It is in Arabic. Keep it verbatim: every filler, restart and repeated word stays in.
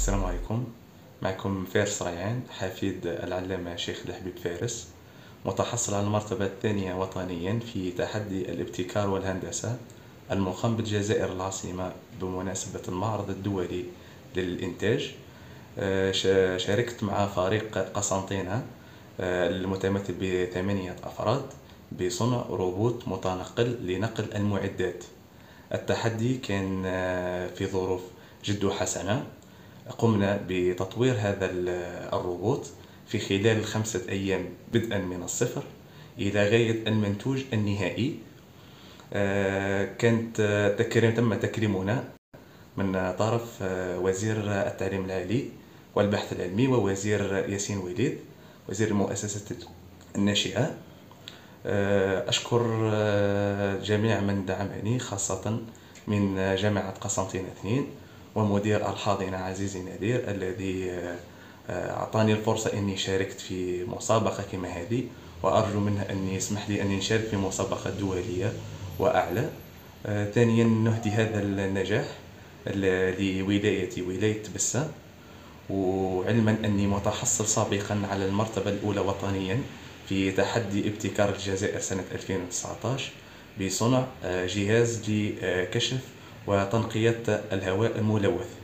السلام عليكم. معكم فارس ريان، حفيد العلامة شيخ الحبيب فارس، متحصل على المرتبة الثانية وطنيا في تحدي الابتكار والهندسة المقام بالجزائر العاصمة بمناسبة المعرض الدولي للإنتاج. آه، شا- شاركت مع فريق قسنطينة آه، المتمثل بثمانية أفراد بصنع روبوت متنقل لنقل المعدات. التحدي كان آه، في ظروف جد حسنة. قمنا بتطوير هذا الروبوت في خلال خمسة أيام بدءا من الصفر إلى غاية المنتوج النهائي. آه، كانت آه، تكريم تم تكريمنا من طرف آه، وزير التعليم العالي والبحث العلمي ووزير ياسين وليد وزير المؤسسات الناشئة. آه، أشكر آه، جميع من دعمني، خاصة من جامعة قسنطينة اثنين ومدير الحاضنة عزيزي نادير الذي آه، آه، أعطاني الفرصة أني شاركت في مسابقة كما هذه، وأرجو منه أن يسمح لي أن نشارك في مسابقة دولية وأعلى. آه، ثانيا نهدي هذا النجاح ل- لولايتي ولاية بسة، وعلما أني متحصل سابقا على المرتبة الأولى وطنيا في تحدي ابتكار الجزائر سنة ألفين وتسعة عشر بصنع آه، جهاز لكشف وتنقية الهواء الملوث.